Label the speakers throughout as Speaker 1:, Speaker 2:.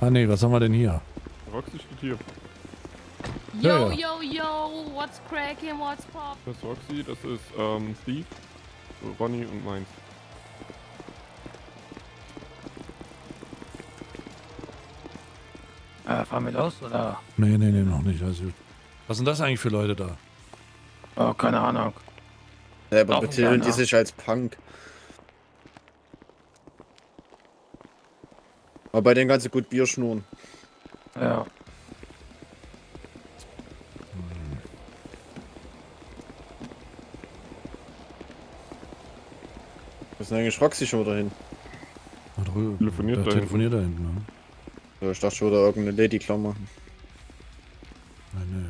Speaker 1: Ah ne, was haben wir denn hier?
Speaker 2: Roxy steht hier.
Speaker 1: Ja,
Speaker 3: Yo, yo, yo, what's cracking, what's pop?
Speaker 2: Das ist Roxy, das ist Steve, Ronny und meins.
Speaker 4: Fahren wir los, oder?
Speaker 1: Nee, noch nicht. Also, was sind das eigentlich für Leute da?
Speaker 4: Oh, keine Ahnung.
Speaker 5: Ja, aber
Speaker 4: Laufen
Speaker 5: betiteln die
Speaker 4: gerne.
Speaker 5: sich als Punk. Aber bei denen kannst du gut Bier schnurren.
Speaker 4: Ja.
Speaker 5: Wo ist denn eigentlich Roxy schon wieder hin?
Speaker 1: Da drüben.
Speaker 2: Telefoniert
Speaker 1: da
Speaker 2: da
Speaker 1: telefoniert da hinten, ne?
Speaker 5: So, ich dachte schon wieder irgendeine Lady klar machen.
Speaker 1: Nee.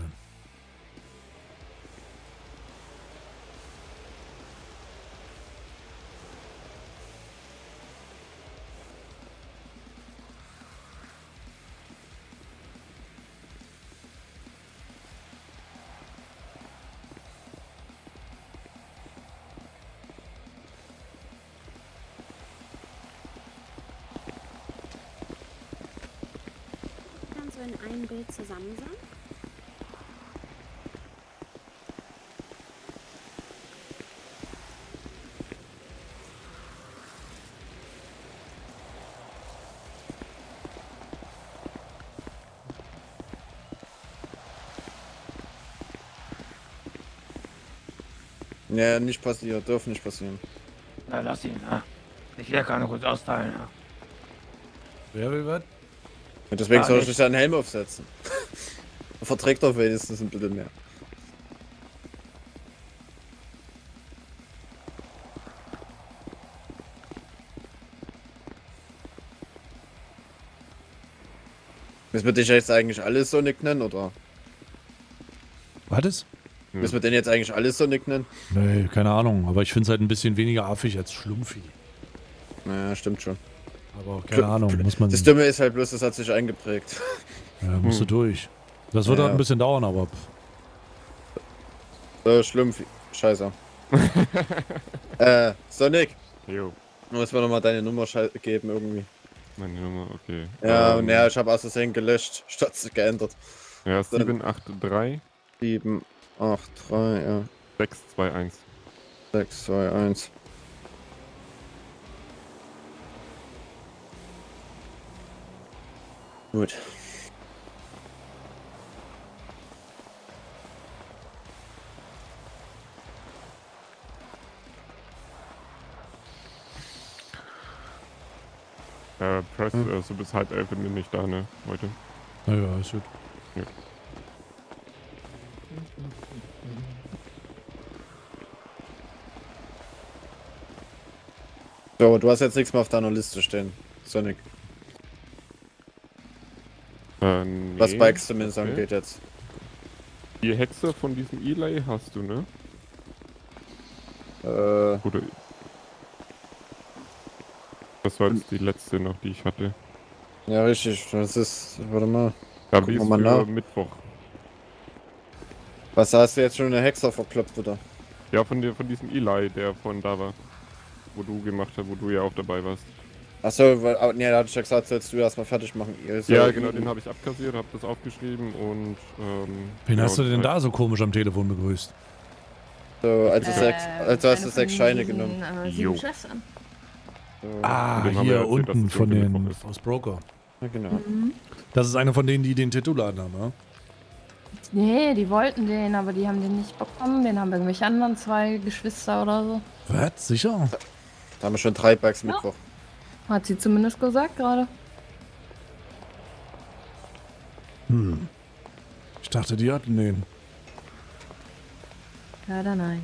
Speaker 6: Kannst du in einem Bild zusammen sein?
Speaker 5: Ja, nicht passiert, dürfen nicht passieren.
Speaker 4: Na, lass ihn, ja. Ich will keine gut austeilen, ja.
Speaker 1: Wer will was?
Speaker 5: Und deswegen
Speaker 4: Ah,
Speaker 5: soll ich
Speaker 4: nicht.
Speaker 5: nicht einen Helm aufsetzen. Verträgt doch wenigstens ein bisschen mehr. Müssen wir dich jetzt eigentlich alles Sonic nennen, oder?
Speaker 1: Was ist?
Speaker 2: Ja.
Speaker 5: Müssen wir den jetzt eigentlich alles Sonic nennen?
Speaker 1: Nee, keine Ahnung. Aber ich finde es halt ein bisschen weniger affig als Schlumpfi.
Speaker 5: Naja, stimmt schon.
Speaker 1: Aber keine Ahnung, muss man.
Speaker 5: Das Dumme ist halt bloß, das hat sich eingeprägt.
Speaker 1: Ja, musst du durch. Das wird
Speaker 5: Ja.
Speaker 1: halt ein bisschen dauern, aber.
Speaker 5: So, schlimm. Scheiße. Sonic,
Speaker 2: Jo,
Speaker 5: du musst mir nochmal deine Nummer geben irgendwie.
Speaker 2: meine Nummer, okay.
Speaker 5: Ja, und ja, ich habe aus Versehen gelöscht, statt sie geändert.
Speaker 2: Ja, 783
Speaker 5: 7, 8, 3, ja,
Speaker 2: 621.
Speaker 5: 6, 2, 1. Gut.
Speaker 2: Press, so bis 10:30 bin ich nicht da, ne, heute.
Speaker 1: Naja, ist gut.
Speaker 5: So, du hast jetzt nichts mehr auf deiner Liste stehen, Sonic.
Speaker 2: Nee,
Speaker 5: Was Bikes zumindest
Speaker 2: okay.
Speaker 5: angeht jetzt.
Speaker 2: Die Hexe von diesem Eli hast du, ne? Oder... Das war jetzt die letzte noch, die ich hatte.
Speaker 5: Ja, richtig. Das ist. Warte mal.
Speaker 2: Ja,
Speaker 5: Gucken
Speaker 2: die
Speaker 5: wir
Speaker 2: ist
Speaker 5: mal
Speaker 2: für
Speaker 5: nach.
Speaker 2: Mittwoch.
Speaker 5: Was hast du jetzt schon eine Hexer verkloppt, oder?
Speaker 2: Ja, von diesem Eli, der von da war. Wo du gemacht hast, wo du ja auch dabei warst.
Speaker 5: Achso, weil. Nee, da hatte ich ja gesagt, sollst du erstmal fertig machen.
Speaker 2: Ja, genau, den habe ich abkassiert, habe das aufgeschrieben und...
Speaker 1: Wen hast du denn
Speaker 2: halt-
Speaker 1: da so komisch am Telefon begrüßt?
Speaker 5: So, also, also hast du 6 Scheine genommen.
Speaker 2: Jo.
Speaker 3: 7 Chefs an.
Speaker 5: So.
Speaker 1: Ah,
Speaker 2: Dem haben wir
Speaker 1: hier
Speaker 2: erzählt, dass
Speaker 1: unten
Speaker 2: es
Speaker 1: von
Speaker 2: irgendwie
Speaker 1: den
Speaker 2: Mittwoch ist.
Speaker 1: aus Broker.
Speaker 5: Ja, genau.
Speaker 1: Das ist einer von denen, die den Tattoo-Laden haben, ja?
Speaker 3: Nee, die wollten den, aber die haben den nicht bekommen. Den haben irgendwelche anderen 2 Geschwister oder so.
Speaker 1: Was? Sicher?
Speaker 5: Da haben wir schon 3 Bikes
Speaker 3: Ja.
Speaker 5: Mittwoch.
Speaker 3: Hat sie zumindest gesagt gerade.
Speaker 1: Hm. Ich dachte, die hatten den.
Speaker 3: Leider nein.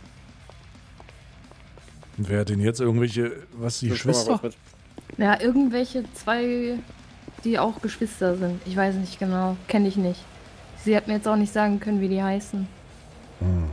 Speaker 1: Und wer hat denn jetzt irgendwelche, was, die
Speaker 5: Nimm schon mal
Speaker 1: Schwester?
Speaker 5: was mit.
Speaker 3: Ja, irgendwelche 2, die auch Geschwister sind. Ich weiß nicht genau. Kenne ich nicht. Sie hat mir jetzt auch nicht sagen können, wie die heißen.
Speaker 1: Hm.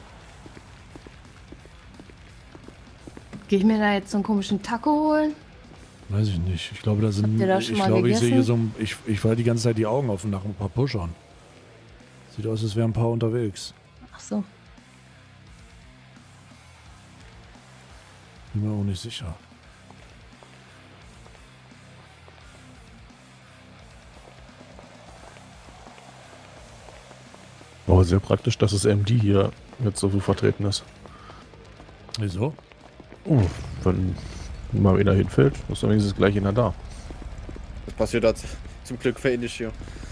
Speaker 3: Gehe ich mir da jetzt so einen komischen Taco holen?
Speaker 1: Weiß ich nicht. Ich glaube, da sind.
Speaker 3: Habt ihr das schon
Speaker 1: Ich
Speaker 3: mal
Speaker 1: glaube, ich sehe hier
Speaker 3: gegessen?
Speaker 1: so ein. Ich falle die ganze Zeit die Augen auf nach ein paar Pushern. Sieht aus, als wären ein paar unterwegs.
Speaker 3: Ach so.
Speaker 1: Bin mir auch nicht sicher.
Speaker 7: Aber sehr praktisch, dass das MD hier jetzt so vertreten ist.
Speaker 1: Wieso?
Speaker 7: Oh, wenn mal einer hinfällt, ist dann wenigstens gleich einer da.
Speaker 5: Das passiert halt zum Glück wenig hier.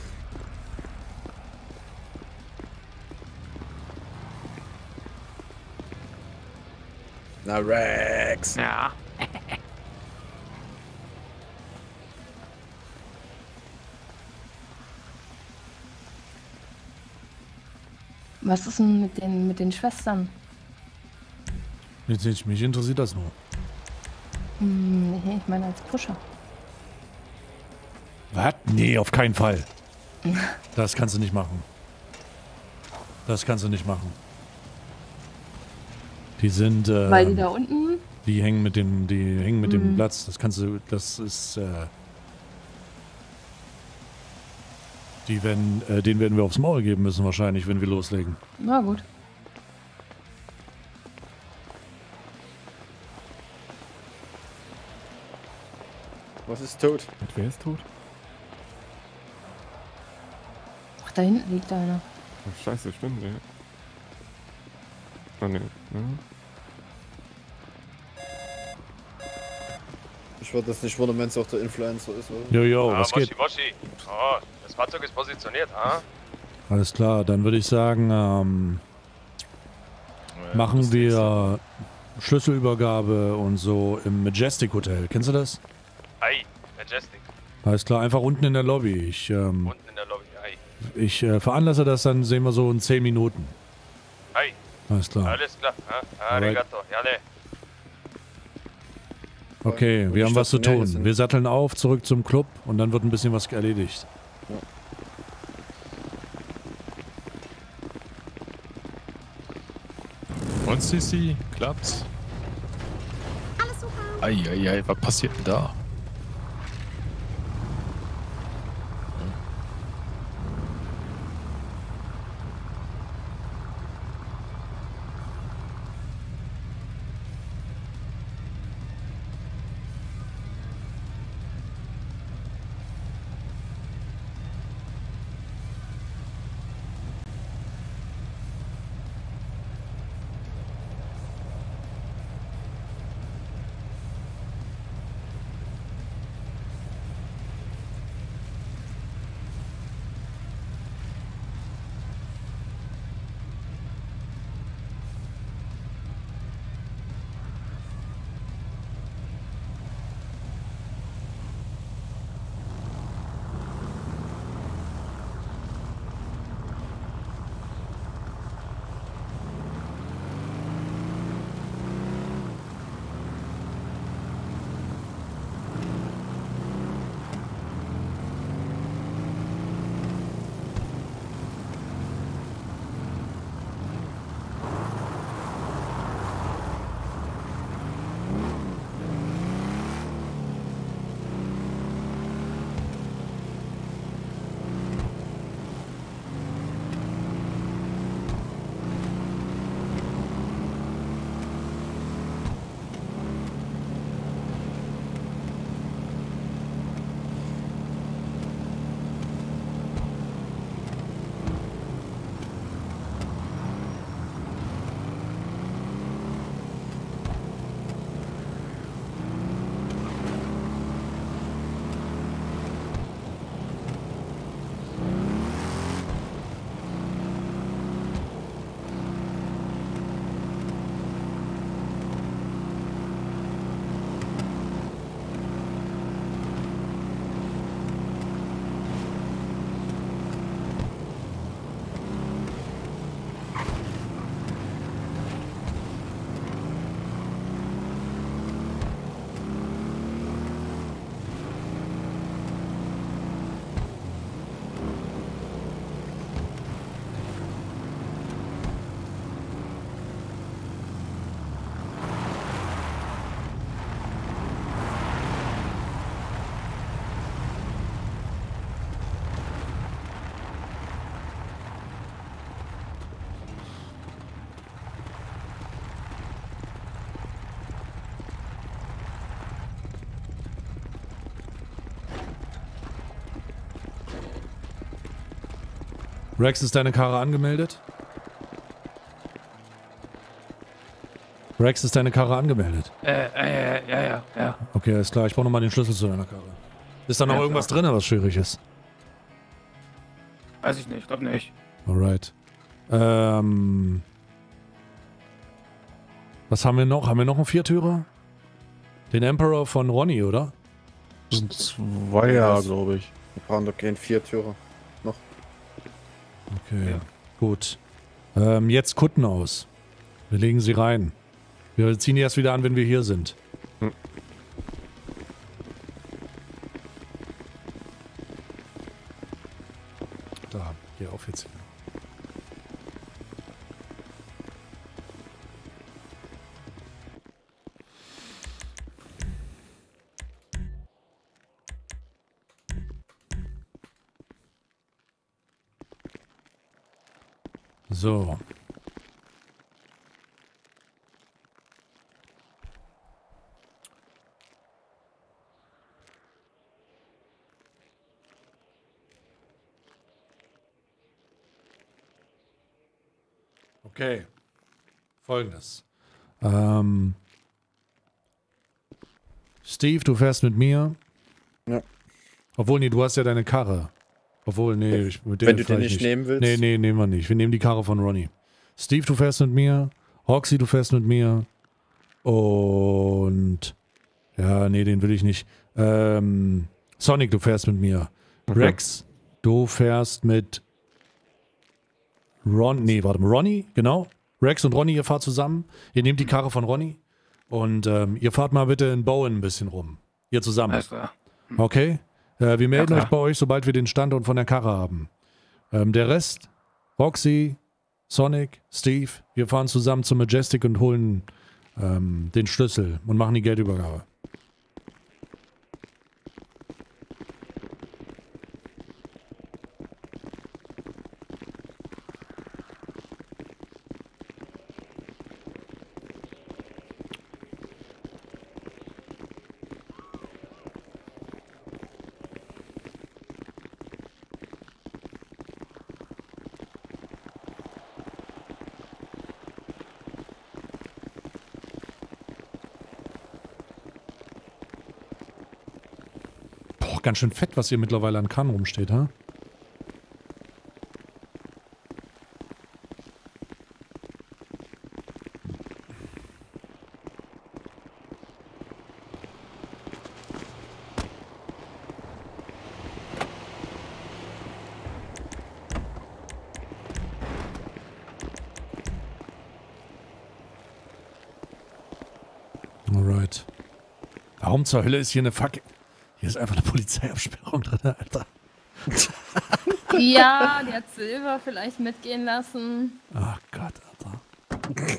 Speaker 5: Na, Rex!
Speaker 4: Ja.
Speaker 3: Was ist denn mit den Schwestern?
Speaker 1: Jetzt nicht, mich interessiert das nur.
Speaker 3: Nee, ich meine als Pusher.
Speaker 1: Was? Nee, auf keinen Fall. Das kannst du nicht machen. Das kannst du nicht machen. Die sind,
Speaker 3: Weil die da unten.
Speaker 1: die hängen mit dem Platz. Das kannst du, das ist, den werden wir aufs Maul geben müssen wahrscheinlich, wenn wir loslegen.
Speaker 3: Na gut.
Speaker 5: Was ist tot?
Speaker 2: Und wer ist tot?
Speaker 3: Ach, da hinten liegt einer.
Speaker 2: Oh, scheiße, stimmt, ja. Ah, ne. Ja.
Speaker 5: Ich würde das nicht wundern, wenn es auch der Influencer ist, oder?
Speaker 1: Jojo, was geht?
Speaker 8: Moshi. Oh, das Fahrzeug ist positioniert, ah?
Speaker 1: Alles klar, dann würde ich sagen, machen wir Schlüsselübergabe und so im Majestic Hotel. Kennst du das?
Speaker 8: Ei, Majestic.
Speaker 1: Alles klar, einfach unten in der Lobby. Ich
Speaker 8: Unten in der Lobby, ei.
Speaker 1: veranlasse das, dann sehen wir so in 10 Minuten.
Speaker 8: Ei,
Speaker 1: Alles klar.
Speaker 8: alles klar, arigato, jale.
Speaker 1: Okay,
Speaker 5: Und
Speaker 1: wir
Speaker 5: die
Speaker 1: haben was zu
Speaker 5: Stationäre
Speaker 1: tun.
Speaker 5: sind-
Speaker 1: Wir satteln auf, zurück zum Club und dann wird ein bisschen was erledigt.
Speaker 9: Und Sissi, klappt's?
Speaker 6: Alles super.
Speaker 9: Eieiei, was passiert denn da?
Speaker 1: Rex, ist deine Karre angemeldet? Rex, ist deine Karre angemeldet?
Speaker 4: Ja.
Speaker 1: Okay, alles klar. Ich brauche nochmal den Schlüssel zu deiner Karre. Ist da noch
Speaker 4: Ja,
Speaker 1: irgendwas
Speaker 4: klar.
Speaker 1: drin, was schwierig ist?
Speaker 4: Weiß ich nicht, glaub nicht.
Speaker 1: Alright. Was haben wir noch? Haben wir noch einen Viertürer? Den Emperor von Ronny, oder?
Speaker 7: Das sind 2 Jahre, glaube ich.
Speaker 5: Wir brauchen doch keinen Viertürer.
Speaker 1: Okay,
Speaker 4: Ja.
Speaker 1: gut. Jetzt Kutten aus. Wir legen sie rein. Wir ziehen die erst wieder an, wenn wir hier sind. Da, geh auf jetzt. So. Okay. Folgendes. Steve, du fährst mit mir.
Speaker 5: Ja.
Speaker 1: Obwohl, nee, du hast ja deine Karre. Obwohl, nee, mit der
Speaker 5: Wenn du den
Speaker 1: vielleicht
Speaker 5: nicht nehmen willst.
Speaker 1: Nee, nehmen wir nicht. Wir nehmen die Karre von Ronny. Steve, du fährst mit mir. Hoxie, du fährst mit mir. Und ja, nee, den will ich nicht. Sonic, du fährst mit mir.
Speaker 2: Okay.
Speaker 1: Rex, du fährst mit Ronny, genau. Rex und Ronny, ihr fahrt zusammen. Ihr nehmt die Karre von Ronny. Und ihr fahrt mal bitte in Bowen ein bisschen rum. Ihr zusammen.
Speaker 4: Alles klar.
Speaker 1: Okay? Wir melden
Speaker 4: klar.
Speaker 1: euch bei euch, sobald wir den Standort von der Karre haben. Der Rest, Roxy, Sonic, Steve, wir fahren zusammen zum Majestic und holen den Schlüssel und machen die Geldübergabe. Ganz schön fett, was hier mittlerweile an Kahn rumsteht, ha? Alright. Warum zur Hölle ist hier eine fucking... Hier ist einfach eine Polizeiabsperrung drin, Alter.
Speaker 3: Ja, die hat Silber vielleicht mitgehen lassen.
Speaker 1: Ach Gott, Alter.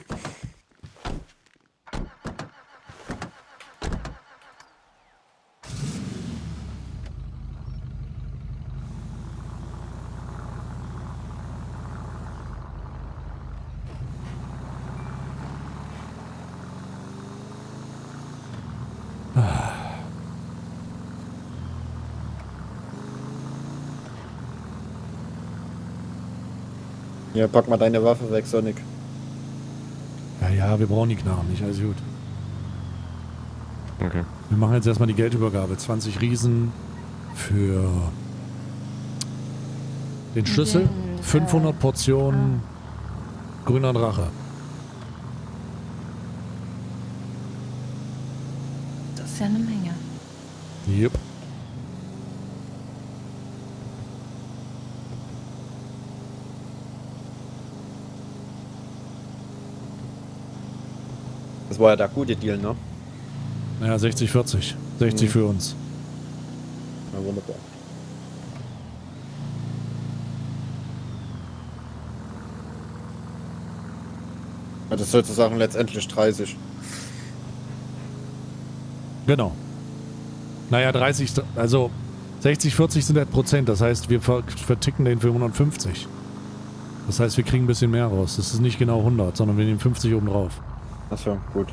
Speaker 5: Ja, pack mal deine Waffe weg, Sonic.
Speaker 1: Ja, wir brauchen die Knarren nicht, alles gut.
Speaker 2: Okay.
Speaker 1: Wir machen jetzt erstmal die Geldübergabe. 20 Riesen für den Schlüssel. 500 Portionen grüner Drache.
Speaker 3: Das ist ja eine Menge.
Speaker 1: Jupp.
Speaker 5: Das war ja der gute Deal, ne?
Speaker 1: Naja, 60-40. 60 für uns.
Speaker 5: Ja, wunderbar. Ja, das ist sozusagen letztendlich 30.
Speaker 1: Genau. Naja, 30, also 60-40 sind halt Prozent. Das heißt, wir verticken den für 150. Das heißt, wir kriegen ein bisschen mehr raus. Das ist nicht genau 100, sondern wir nehmen 50 oben drauf.
Speaker 5: Achso, gut.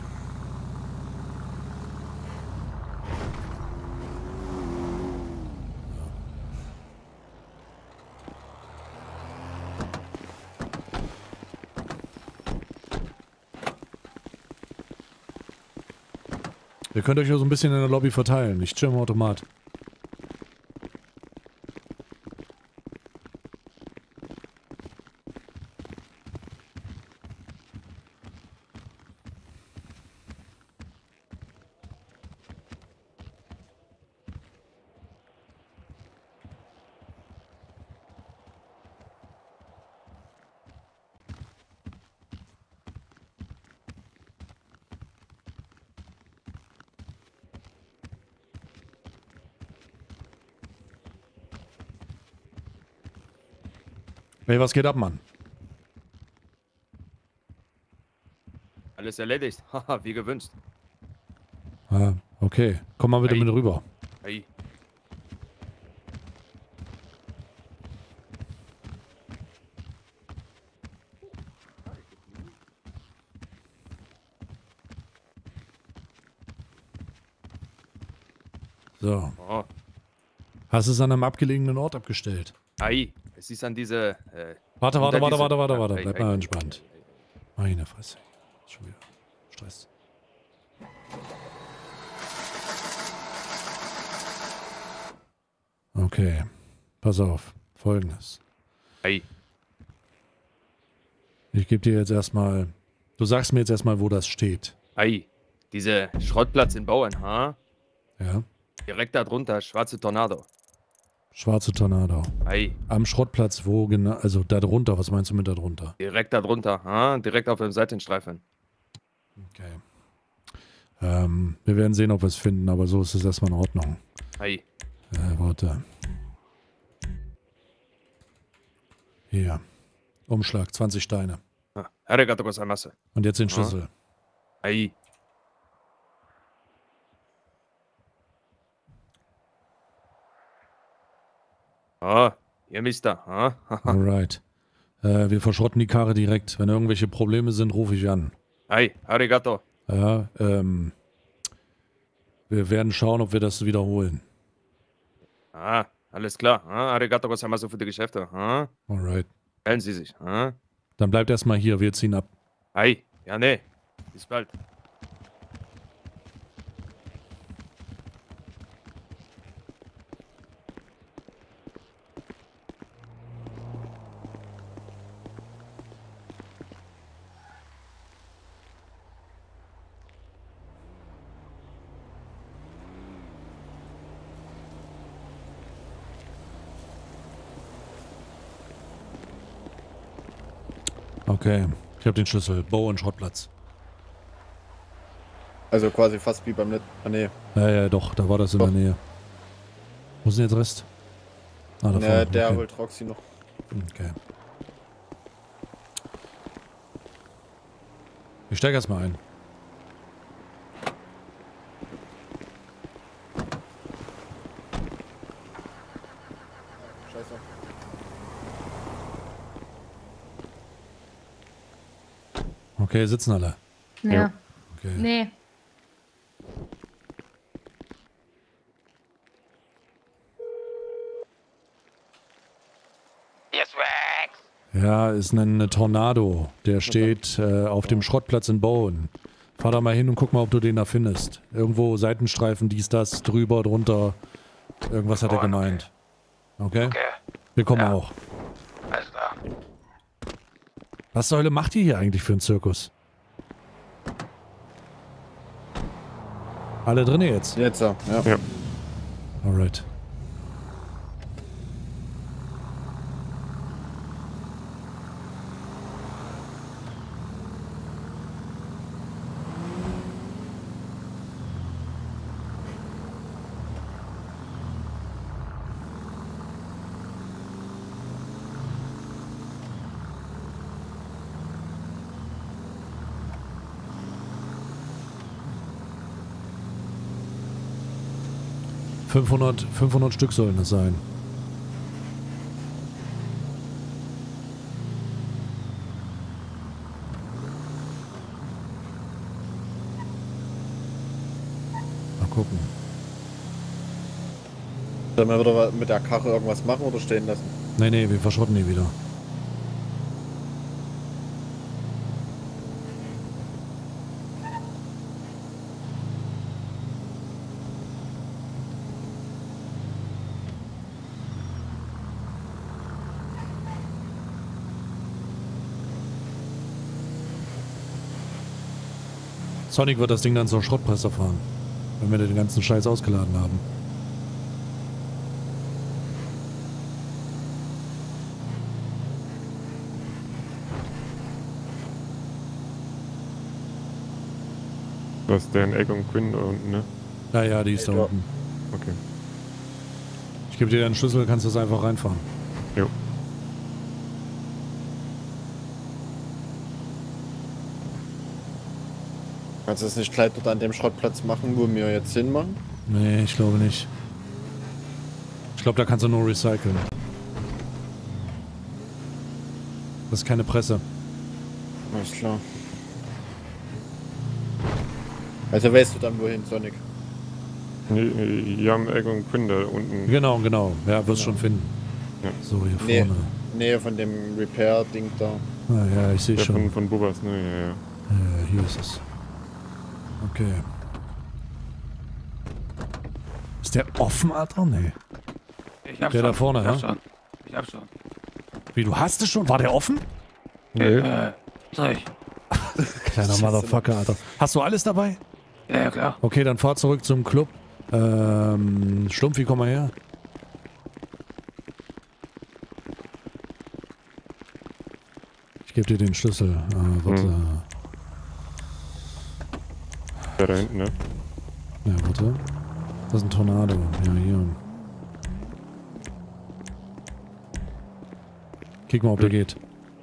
Speaker 1: Ihr könnt euch ja so ein bisschen in der Lobby verteilen. Ich chill im Automat. Hey, was geht ab, Mann?
Speaker 8: Alles erledigt. Haha, wie gewünscht.
Speaker 1: Ah, okay. Komm mal wieder
Speaker 8: Hey.
Speaker 1: mit rüber.
Speaker 8: Hey.
Speaker 1: So.
Speaker 8: Oh.
Speaker 1: Hast es an einem abgelegenen Ort abgestellt?
Speaker 8: Ei. Es ist an diese...
Speaker 1: Warte.
Speaker 8: unter diese-
Speaker 1: Bleib mal entspannt. Meine Fresse. Schon wieder Stress. Okay. Pass auf. Folgendes.
Speaker 8: Ei.
Speaker 1: Ich gebe dir jetzt erstmal... Du sagst mir jetzt erstmal, wo das steht.
Speaker 8: Ei. Diese Schrottplatz in Bauen, ha?
Speaker 1: Ja?
Speaker 8: Direkt da drunter, schwarze Tornado.
Speaker 1: Schwarze Tornado.
Speaker 8: Ei.
Speaker 1: Am Schrottplatz, wo genau... Also da drunter. Was meinst du mit da drunter?
Speaker 8: Direkt da drunter, ha? Direkt auf dem Seitenstreifen.
Speaker 1: Okay. Wir werden sehen, ob wir es finden, aber so ist es erstmal in Ordnung.
Speaker 8: Ei.
Speaker 1: Warte. Hier. Umschlag, 20 Steine.
Speaker 8: Arigato gozaimasu.
Speaker 1: Und jetzt den Schlüssel.
Speaker 8: Ei. Oh, ihr Mister, ha?
Speaker 1: Alright. Wir verschrotten die Karre direkt. Wenn irgendwelche Probleme sind, rufe ich an.
Speaker 8: Ei, arigato.
Speaker 1: Ja, wir werden schauen, ob wir das wiederholen.
Speaker 8: Ah, alles klar. Arigato gozaimasu für die Geschäfte.
Speaker 1: Alright.
Speaker 8: Melden Sie sich.
Speaker 1: Dann bleibt erstmal hier, wir ziehen ab.
Speaker 8: Ei, ja nee. Bis bald.
Speaker 1: Okay, ich habe den Schlüssel. Bau und Schrottplatz.
Speaker 5: Also quasi fast wie beim letzten. Ah, nee.
Speaker 1: Ja, doch, da war das in
Speaker 5: Doch.
Speaker 1: der Nähe. Wo ist denn jetzt Rest? Ah, da vorne.
Speaker 5: Der
Speaker 1: Okay.
Speaker 5: holt Roxy noch.
Speaker 1: Okay. Ich steige erstmal ein.
Speaker 5: Scheiße.
Speaker 1: Okay, sitzen alle.
Speaker 3: Ja.
Speaker 1: Okay.
Speaker 3: Nee.
Speaker 4: Yes, Rex!
Speaker 1: Ja, ist ein Tornado. Der steht auf dem Schrottplatz in Bowen. Fahr da mal hin und guck mal, ob du den da findest. Irgendwo Seitenstreifen, dies, das, drüber, drunter. Irgendwas hat er gemeint. Okay?
Speaker 4: Okay,
Speaker 1: Wir kommen
Speaker 4: Ja.
Speaker 1: auch.
Speaker 4: alles klar.
Speaker 1: Was zur Hölle macht ihr hier eigentlich für einen Zirkus? Alle drin jetzt?
Speaker 5: Jetzt ja.
Speaker 1: Alright. $500 Stück sollen es sein. Mal gucken.
Speaker 5: Sollen wir wieder mit der Karre irgendwas machen oder stehen lassen?
Speaker 1: Nee, wir verschrotten die wieder. Sonic wird das Ding dann zur Schrottpresse fahren, wenn wir den ganzen Scheiß ausgeladen haben.
Speaker 2: Du hast den Egg und Quinn da unten, ne?
Speaker 1: Ja, die ist da
Speaker 5: Ja.
Speaker 1: unten.
Speaker 2: Okay.
Speaker 1: Ich gebe dir den Schlüssel, kannst du das einfach reinfahren.
Speaker 2: Jo.
Speaker 5: Kannst du das nicht gleich dort an dem Schrottplatz machen, wo wir jetzt hinmachen?
Speaker 1: Nee, ich glaube nicht. Ich glaube, da kannst du nur recyceln. Das ist keine Presse.
Speaker 5: Alles klar. Also weißt du dann wohin, Sonic?
Speaker 2: Hier am Egg und Quinn da unten.
Speaker 1: Genau. Ja, wirst schon finden.
Speaker 2: Ja.
Speaker 1: So, hier
Speaker 5: Nee.
Speaker 1: vorne.
Speaker 5: Nähe von dem Repair-Ding da.
Speaker 1: Ah, ja, ich sehe
Speaker 2: Der
Speaker 1: schon.
Speaker 2: von Bubas, ne? Ja.
Speaker 1: Hier ist es. Okay. Ist der offen, Alter? Nee.
Speaker 4: Ich hab
Speaker 1: Der
Speaker 4: schon.
Speaker 1: da vorne,
Speaker 4: ich hab
Speaker 1: ja?
Speaker 4: schon. Ich hab schon.
Speaker 1: Wie, du hast es schon? War der offen?
Speaker 4: Soll ich?
Speaker 1: Kleiner Motherfucker, Alter. Hast du alles dabei?
Speaker 4: Ja, klar.
Speaker 1: Okay, dann fahr zurück zum Club. Schlumpfi, komm mal her. Ich gebe dir den Schlüssel. Warte.
Speaker 2: Der da hinten, ne?
Speaker 1: Ja, warte. Das ist ein Tornado. Ja, hier. Kick mal, ob der geht.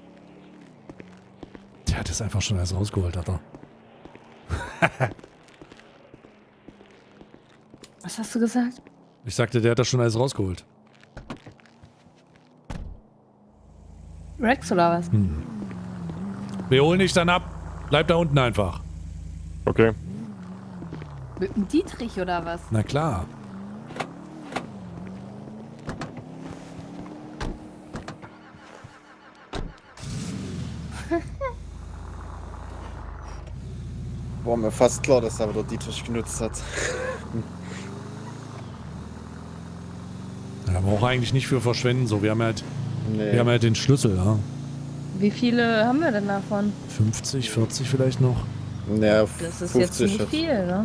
Speaker 1: Der hat es einfach schon alles rausgeholt, Alter.
Speaker 3: Was hast du gesagt?
Speaker 1: Ich sagte, der hat das schon alles rausgeholt.
Speaker 3: Rex oder was?
Speaker 1: Wir holen dich dann ab. Bleib da unten einfach.
Speaker 2: Okay.
Speaker 3: Mit dem Dietrich oder was?
Speaker 1: Na klar.
Speaker 5: War mir fast klar, dass aber der Dietrich genutzt hat.
Speaker 1: Ja, aber auch eigentlich nicht für verschwenden. So, wir haben halt
Speaker 5: Nee.
Speaker 1: den Schlüssel, ja.
Speaker 3: Wie viele haben wir denn davon?
Speaker 1: 50, 40 vielleicht noch.
Speaker 5: Naja,
Speaker 3: Das ist
Speaker 5: 50
Speaker 3: jetzt nicht viel, ne?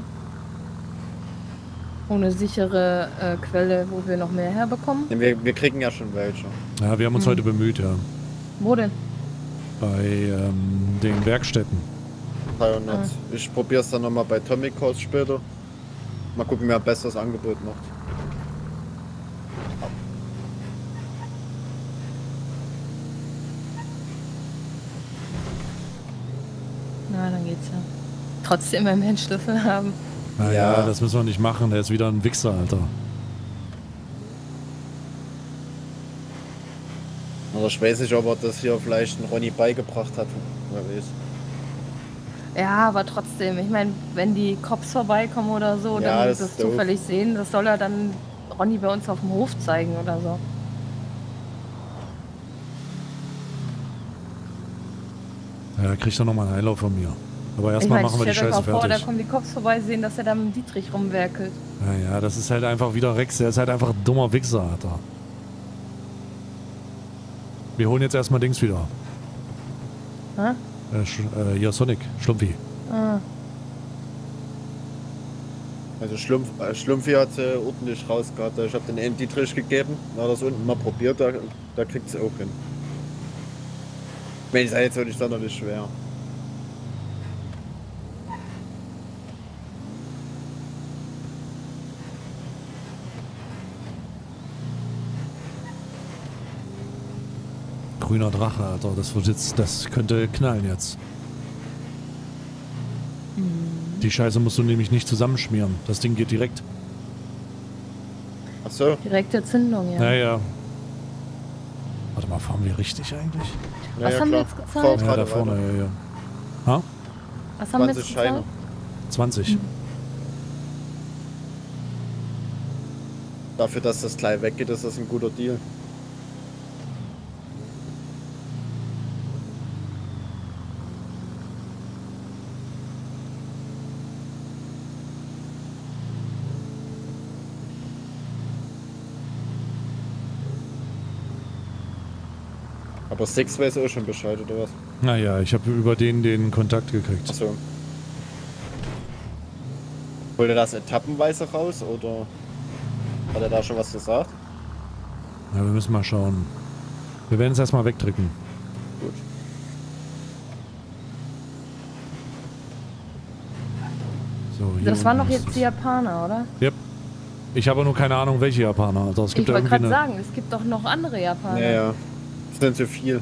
Speaker 3: Ohne sichere Quelle, wo wir noch mehr herbekommen.
Speaker 5: Nee, wir kriegen ja schon welche.
Speaker 1: Ja, wir haben uns heute bemüht, ja.
Speaker 3: Wo denn?
Speaker 1: Bei den Werkstätten.
Speaker 5: 300. Ich probier's dann nochmal bei Atomic House später. Mal gucken, wer ein besseres Angebot macht.
Speaker 3: Na, dann geht's ja. Trotzdem wenn wir einen Schlüssel haben.
Speaker 1: Naja,
Speaker 5: Ja.
Speaker 1: das müssen wir nicht machen. Der ist wieder ein Wichser, Alter.
Speaker 5: Oder ich weiß nicht, ob er das hier vielleicht einen Ronny beigebracht hat. Wer weiß.
Speaker 3: Ja, aber trotzdem, ich meine, wenn die Cops vorbeikommen oder so,
Speaker 5: Ja,
Speaker 3: dann
Speaker 5: das
Speaker 3: das
Speaker 5: ist doof.
Speaker 3: zufällig sehen, das soll er dann Ronny bei uns auf dem Hof zeigen oder so.
Speaker 1: Ja, kriegt er nochmal einen Einlauf von mir. Aber
Speaker 3: Ich
Speaker 1: erstmal
Speaker 3: meine,
Speaker 1: machen wir die
Speaker 3: stellt euch
Speaker 1: Scheiße
Speaker 3: mal vor, da
Speaker 1: fertig.
Speaker 3: kommen die Cops vorbei, sehen, dass er da mit dem Dietrich rumwerkelt.
Speaker 1: Ja, das ist halt einfach wieder Rex. Der ist halt einfach ein dummer Wichser, Alter. Wir holen jetzt erstmal Dings wieder.
Speaker 3: Hä?
Speaker 1: Hier, Sonic, Schlumpfi.
Speaker 3: Ah.
Speaker 5: Also Schlumpfi hat sie ordentlich rausgehabt. Ich habe den einen Dietrich gegeben. Na, das unten mal probiert, da kriegt sie auch hin. Ich meine, ist ja jetzt auch nicht sonderlich schwer.
Speaker 1: Grüner Drache, Alter. Das könnte knallen jetzt. Die Scheiße musst du nämlich nicht zusammenschmieren. Das Ding geht direkt.
Speaker 5: Ach so.
Speaker 3: Direkte Zündung, ja.
Speaker 1: Naja. Warte mal, fahren wir richtig eigentlich?
Speaker 3: Was haben wir jetzt gezahlt?
Speaker 5: Fahr
Speaker 1: Ja,
Speaker 5: gerade
Speaker 1: da vorne,
Speaker 5: weiter.
Speaker 1: ja.
Speaker 3: Was haben wir
Speaker 5: 20
Speaker 3: jetzt
Speaker 5: Scheine.
Speaker 3: gezahlt?
Speaker 1: 20.
Speaker 5: Dafür, dass das gleich weggeht, ist das ein guter Deal. Aber Six weiß auch schon Bescheid, oder was?
Speaker 1: Naja, ich habe über den Kontakt gekriegt.
Speaker 5: Achso. Wollte das etappenweise raus oder hat er da schon was gesagt?
Speaker 1: Ja, wir müssen mal schauen. Wir werden es erstmal wegdrücken.
Speaker 5: Gut.
Speaker 1: So, hier
Speaker 3: Das waren doch
Speaker 1: unten ist-
Speaker 3: jetzt die Japaner, oder?
Speaker 1: Yep. Ich habe nur keine Ahnung, welche Japaner. Also es gibt
Speaker 3: Ich
Speaker 1: ja
Speaker 3: wollte
Speaker 1: irgendwie
Speaker 3: gerade
Speaker 1: eine...
Speaker 3: sagen, es gibt doch noch andere Japaner.
Speaker 5: Ja, ja. Das sind zu viel.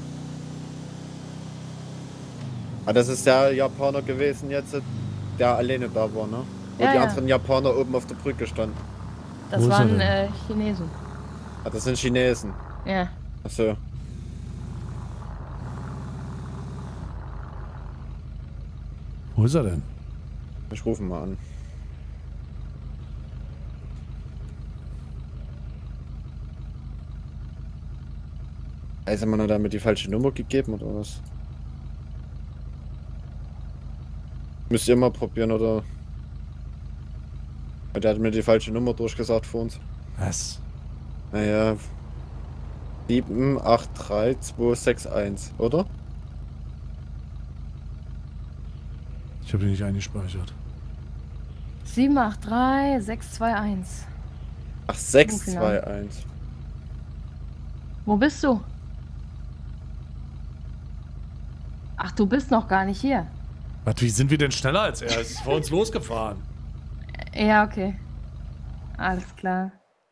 Speaker 5: Ah, das ist der Japaner gewesen jetzt, der alleine da war, ne? Wo
Speaker 3: Ja,
Speaker 5: die
Speaker 3: ja.
Speaker 5: anderen Japaner oben auf der Brücke standen.
Speaker 3: Das
Speaker 1: Wo ist er
Speaker 3: waren
Speaker 1: denn?
Speaker 3: Chinesen.
Speaker 5: Ah, das sind Chinesen.
Speaker 3: Ja.
Speaker 5: Achso.
Speaker 1: Wo ist er denn?
Speaker 5: Ich rufe ihn mal an. Also hat man damit die falsche Nummer gegeben oder was? Müsst ihr mal probieren oder? Weil der hat mir die falsche Nummer durchgesagt für uns.
Speaker 1: Was?
Speaker 5: Naja. 783261, oder?
Speaker 1: Ich habe die nicht eingespeichert.
Speaker 3: 783 621.
Speaker 5: Ach, 621.
Speaker 3: Wo bist du? Ach, du bist noch gar nicht hier.
Speaker 1: Was, wie sind wir denn schneller als er? Es ist vor uns losgefahren.
Speaker 3: Ja, okay. Alles klar.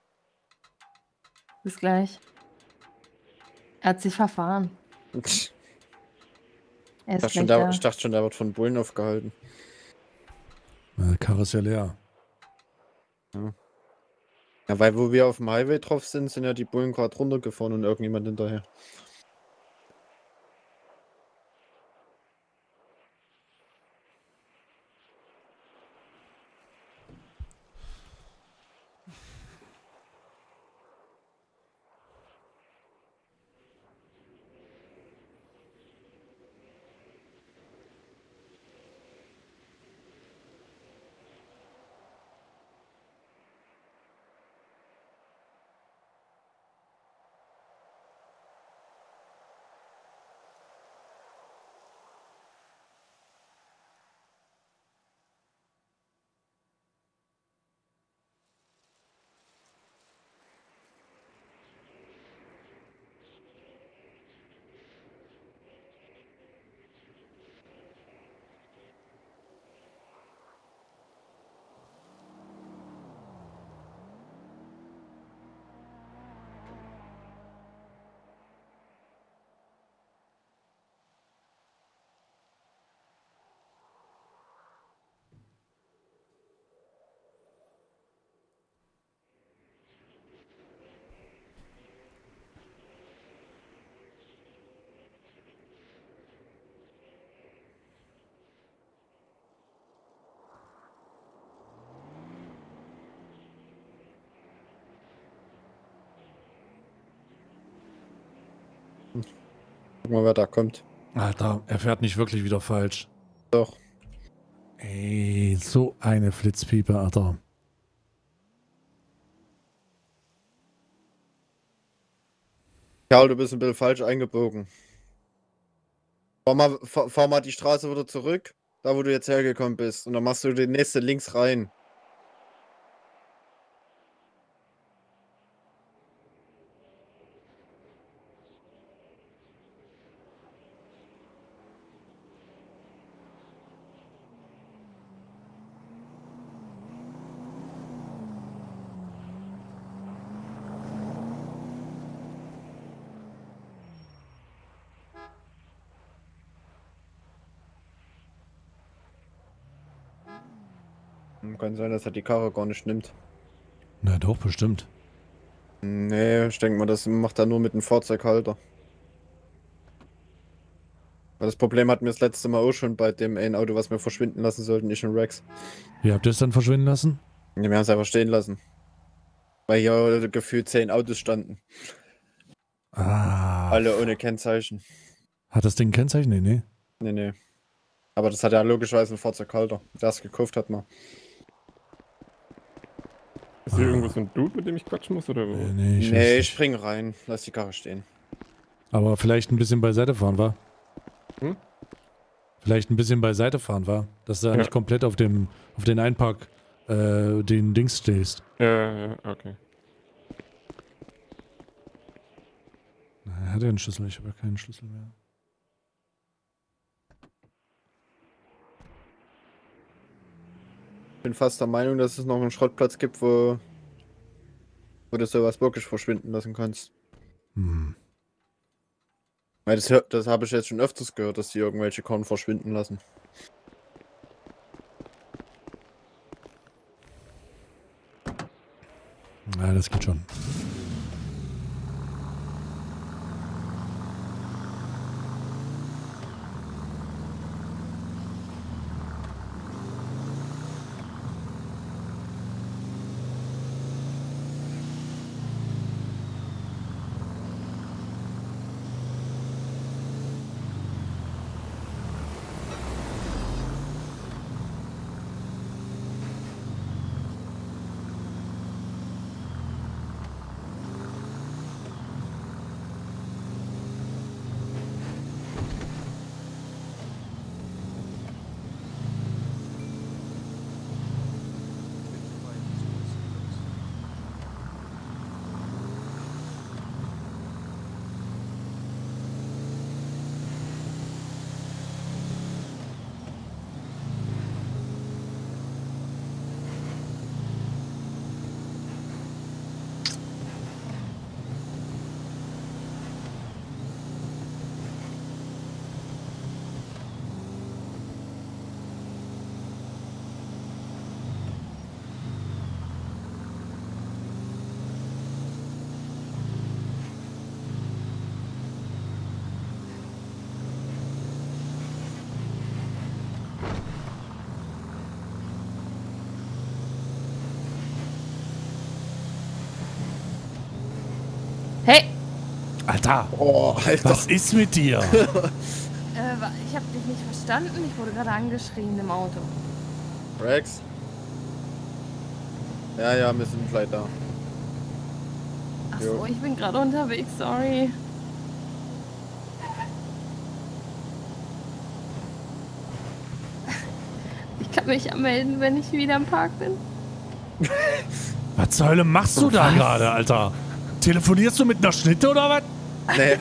Speaker 3: Bis gleich. Er hat sich verfahren.
Speaker 5: Ich
Speaker 3: Er ist
Speaker 5: dachte, schon,
Speaker 3: gleich
Speaker 5: der,
Speaker 3: da.
Speaker 5: ich dachte schon, der wird von Bullen aufgehalten.
Speaker 1: Die Karre ist ja leer.
Speaker 5: Ja, weil wo wir auf dem Highway drauf sind, sind ja die Bullen gerade runtergefahren und irgendjemand hinterher. Guck mal, wer da kommt.
Speaker 1: Alter, er fährt nicht wirklich wieder falsch.
Speaker 5: Doch.
Speaker 1: Ey, so eine Flitzpiepe, Alter.
Speaker 5: Karl, du bist ein bisschen falsch eingebogen. Fahr mal die Straße wieder zurück, da wo du jetzt hergekommen bist. Und dann machst du den nächsten links rein. Kann sein, dass er die Karre gar nicht nimmt.
Speaker 1: Na doch, bestimmt.
Speaker 5: Nee, ich denke mal, das macht er nur mit dem Fahrzeughalter. Weil das Problem hatten wir das letzte Mal auch schon bei dem einen Auto, was wir verschwinden lassen sollten, ich und Rex.
Speaker 1: Wie habt ihr es dann verschwinden lassen?
Speaker 5: Ja, wir haben es einfach stehen lassen. Weil hier gefühlt 10 Autos standen.
Speaker 1: Ah.
Speaker 5: Alle ohne Kennzeichen.
Speaker 1: Hat das Ding ein Kennzeichen? Nee, nee.
Speaker 5: Nee. Aber das hat ja logischerweise ein Fahrzeughalter, der es gekauft hat mal.
Speaker 2: Ist hier irgendwo so ein Dude, mit dem ich quatschen muss, oder wo?
Speaker 1: Nee, ich weiß
Speaker 5: Nee, ich
Speaker 1: nicht.
Speaker 5: spring rein, lass die Karre stehen.
Speaker 1: Aber vielleicht ein bisschen beiseite fahren war.
Speaker 2: Hm?
Speaker 1: Vielleicht ein bisschen beiseite fahren war. Dass er
Speaker 2: Ja.
Speaker 1: nicht komplett auf den Einpark den Dings stehst.
Speaker 2: Ja, okay.
Speaker 1: Na, er hat ja einen Schlüssel, ich habe ja keinen Schlüssel mehr.
Speaker 5: Ich bin fast der Meinung, dass es noch einen Schrottplatz gibt, wo du sowas wirklich verschwinden lassen kannst.
Speaker 1: Hm.
Speaker 5: Weil das habe ich jetzt schon öfters gehört, dass die irgendwelche Korn verschwinden lassen.
Speaker 1: Ja, das geht schon.
Speaker 3: Hey!
Speaker 1: Alter,
Speaker 5: Oh, Alter.
Speaker 1: was ist mit dir?
Speaker 3: Ich habe dich nicht verstanden. Ich wurde gerade angeschrien im Auto.
Speaker 5: Rex? Ja, wir sind gleich da.
Speaker 3: Ach
Speaker 5: Jo.
Speaker 3: so, ich bin gerade unterwegs, sorry. Ich kann mich anmelden, wenn ich wieder im Park bin.
Speaker 1: Was zur Hölle machst du da gerade, Alter? Telefonierst du mit einer Schnitte oder was?
Speaker 5: Naja,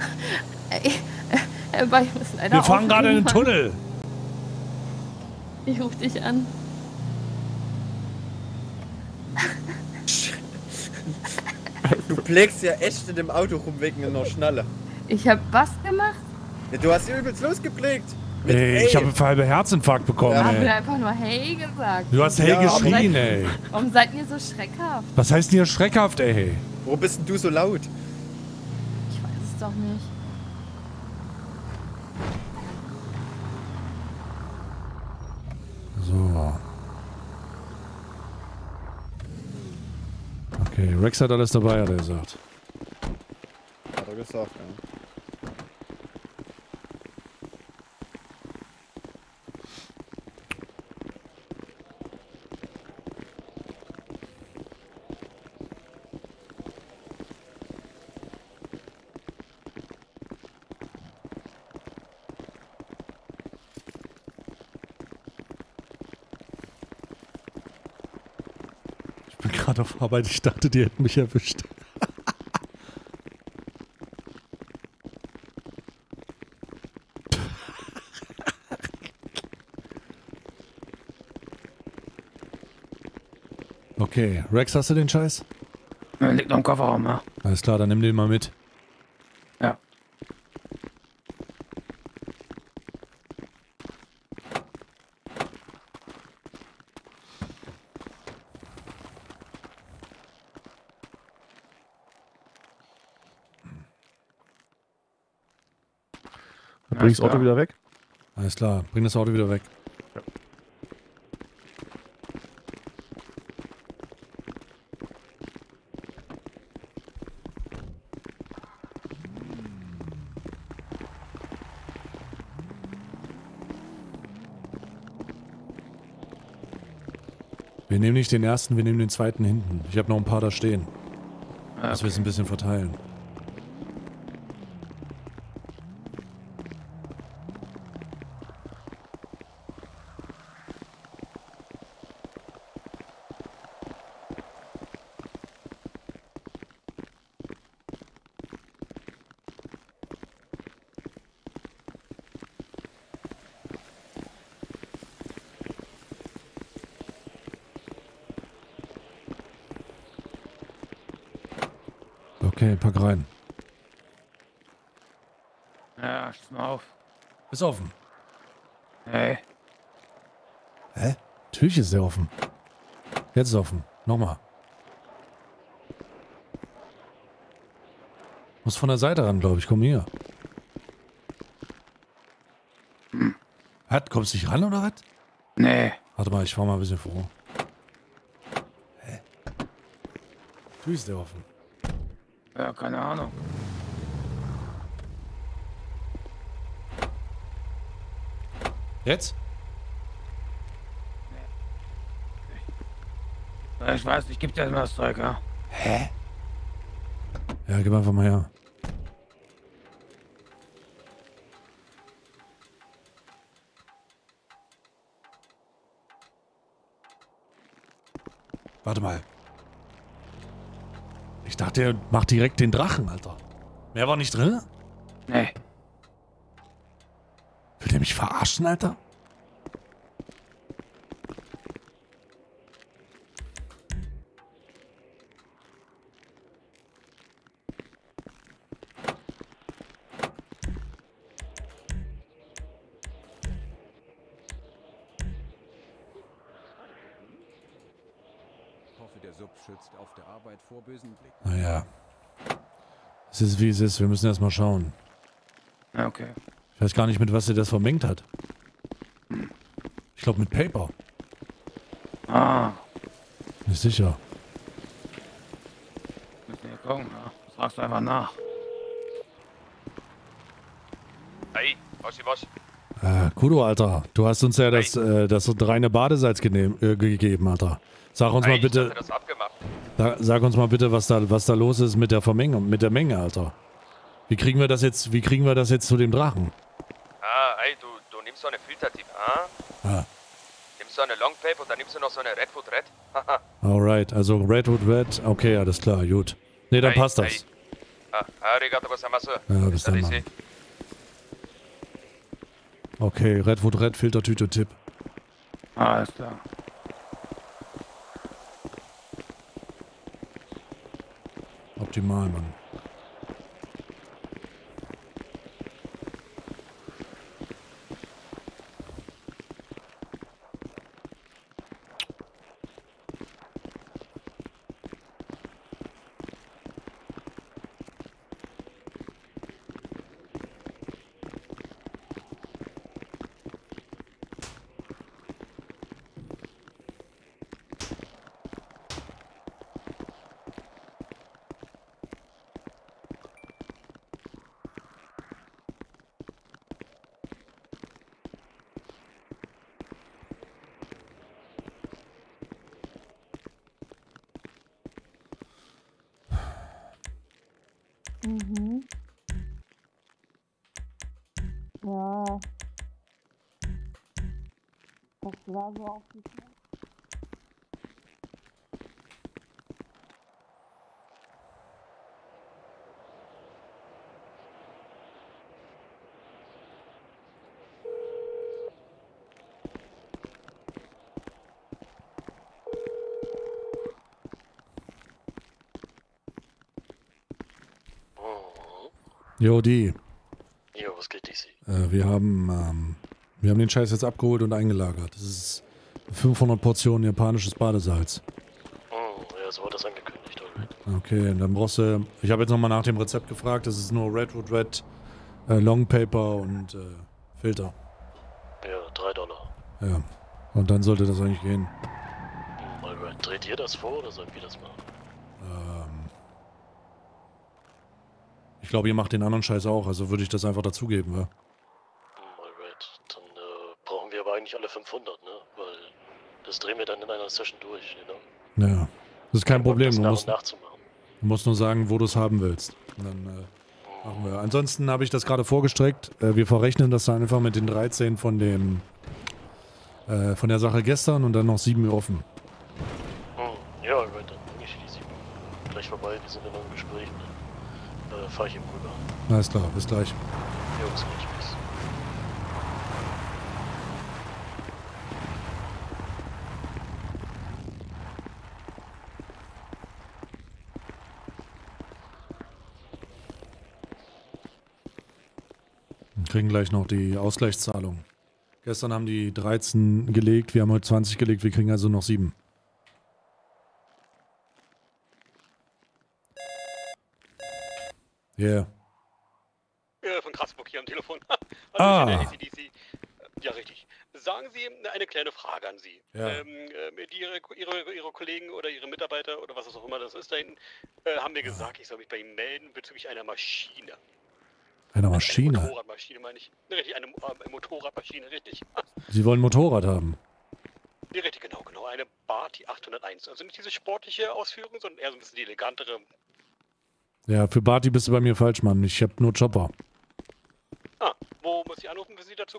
Speaker 3: Ich muss leider
Speaker 1: Wir fahren gerade in den
Speaker 3: auflegen,
Speaker 1: Tunnel.
Speaker 3: Mann. Ich ruf dich an.
Speaker 5: du pflegst ja echt in dem Auto rum wegen einer Schnalle.
Speaker 3: Ich hab was gemacht?
Speaker 5: Ja, du hast ja übelst losgepflegt. Mit
Speaker 1: Ey, ich habe einen halben Herzinfarkt bekommen,
Speaker 3: Ich habe
Speaker 1: ey.
Speaker 3: einfach nur Hey gesagt.
Speaker 1: Du hast hey
Speaker 5: Ja, aber
Speaker 1: geschrien, ey.
Speaker 3: Warum seid ihr so schreckhaft?
Speaker 1: Was heißt denn hier schreckhaft, ey?
Speaker 5: Wo bist denn du so laut?
Speaker 3: Ich weiß es doch nicht.
Speaker 1: So. Okay, Rex hat alles dabei, hat er gesagt.
Speaker 5: Hat er gesagt, ja.
Speaker 1: Ich bin gerade auf Arbeit, ich dachte, die hätten mich erwischt. Okay, Rex, hast du den Scheiß?
Speaker 4: Liegt noch im Kofferraum, ja.
Speaker 1: Alles klar, dann nimm den mal mit.
Speaker 4: Ja.
Speaker 7: Bring das Auto
Speaker 4: klar.
Speaker 7: wieder weg.
Speaker 1: Alles klar, bring das Auto wieder weg. Wir nehmen nicht den ersten, wir nehmen den zweiten hinten. Ich habe noch ein paar da stehen. Dass wir es ein bisschen verteilen. Okay, pack rein.
Speaker 4: Ja, schieß mal auf.
Speaker 1: Ist offen.
Speaker 4: Hey,
Speaker 1: Hä? Natürlich ist der offen. Jetzt ist offen. Nochmal. Muss von der Seite ran, glaube ich. Komm hier. Kommst du nicht ran, oder was?
Speaker 4: nee.
Speaker 1: Warte mal, ich fahr mal ein bisschen vor. Hä? Natürlich ist der offen.
Speaker 4: Ja, keine Ahnung.
Speaker 1: Jetzt?
Speaker 4: Ja, ich weiß nicht, gib dir mal das Zeug, ja?
Speaker 1: Hä? Ja, gib einfach mal her. Warte mal. Ich dachte, er macht direkt den Drachen, Alter. Mehr war nicht drin?
Speaker 4: Nee.
Speaker 1: Will der mich verarschen, Alter?
Speaker 10: Ich hoffe, der Sub schützt auf der Arbeit vor bösen Blicken.
Speaker 1: Naja. Es ist wie es ist. Wir müssen erst mal schauen.
Speaker 4: Ja, okay.
Speaker 1: Ich weiß gar nicht, mit was er das vermengt hat. Ich glaube mit Paper.
Speaker 4: Ah,
Speaker 1: Nicht sicher.
Speaker 4: müssen wir gucken, ja? Fragst du einfach nach.
Speaker 8: Hey, was?
Speaker 1: Kudo, Alter. Du hast uns ja das reine Badesalz gegeben, Alter. Sag uns mal
Speaker 8: Ich hatte
Speaker 1: bitte,
Speaker 8: das abgemacht.
Speaker 1: sag uns mal bitte, was da los ist mit der Vermengung, mit der Menge, Alter. Wie kriegen wir das jetzt zu dem Drachen?
Speaker 8: Hey, du nimmst so eine Filtertip,
Speaker 1: Ah,
Speaker 8: Nimmst so eine Longpape und dann nimmst du noch so eine Redwood Red.
Speaker 1: alright. Also Redwood Red. Okay, alles klar, gut. Nee, dann passt das.
Speaker 8: Arigato gozaimasu.
Speaker 1: Ja, bis dann, Mann. Okay, Redwood Red, Filtertüte, Tipp.
Speaker 4: Alles klar.
Speaker 1: Optimal, Mann.
Speaker 3: Mhm. Ja. Das war so auf die
Speaker 1: Jo, die.
Speaker 11: Jo, was geht, DC?
Speaker 1: Wir haben den Scheiß jetzt abgeholt und eingelagert. Das ist 500 Portionen japanisches Badesalz.
Speaker 11: Ja, so war das angekündigt, alright.
Speaker 1: Okay, und dann brauchst du... Ich habe jetzt nochmal nach dem Rezept gefragt. Das ist nur Redwood Red, Long Paper und Filter.
Speaker 11: Ja, $3.
Speaker 1: Ja. Und dann sollte das eigentlich gehen.
Speaker 11: Alright. Dreht ihr das vor oder sollen wir das machen?
Speaker 1: Ich glaube, ihr macht den anderen Scheiß auch, also würde ich das einfach dazugeben, ja?
Speaker 11: Alright. Dann brauchen wir aber eigentlich alle 500, ne? Weil das drehen wir dann in einer Session durch, ne?
Speaker 1: Ja. Das ist kein Problem.
Speaker 11: Das
Speaker 1: Du
Speaker 11: nach
Speaker 1: musst,
Speaker 11: und nachzumachen.
Speaker 1: du musst nur sagen, wo du es haben willst. Und dann machen wir. Ansonsten habe ich das gerade vorgestreckt. Wir verrechnen das dann einfach mit den 13 von der Sache gestern und dann noch 7 offen.
Speaker 11: Ja, alright. Dann bringe ich die 7 gleich vorbei. Wir sind in einem Gespräch, ne? Fahr ich eben rüber.
Speaker 1: Alles klar, bis gleich.
Speaker 11: Jo, bis gleich. Bis.
Speaker 1: Kriegen gleich noch die Ausgleichszahlung. Gestern haben die 13 gelegt, wir haben heute 20 gelegt, wir kriegen also noch 7. Yeah.
Speaker 12: Von Krasburg hier am Telefon.
Speaker 1: Ah.
Speaker 12: Der ACDC. Ja, richtig. Sagen Sie eine kleine Frage an Sie.
Speaker 1: Ja.
Speaker 12: Ihre Kollegen oder Ihre Mitarbeiter oder was auch immer das ist da hinten, haben mir gesagt, ich soll mich bei Ihnen melden bezüglich einer Maschine.
Speaker 1: Eine Maschine?
Speaker 12: Eine Motorradmaschine meine ich. Richtig, eine Motorradmaschine, richtig.
Speaker 1: Sie wollen ein Motorrad haben?
Speaker 12: Ja, richtig, genau. Eine Barty 801. Also nicht diese sportliche Ausführung, sondern eher so ein bisschen die elegantere.
Speaker 1: Ja, für Barty bist du bei mir falsch, Mann. Ich hab nur Chopper.
Speaker 12: Wo muss ich anrufen für Sie dazu?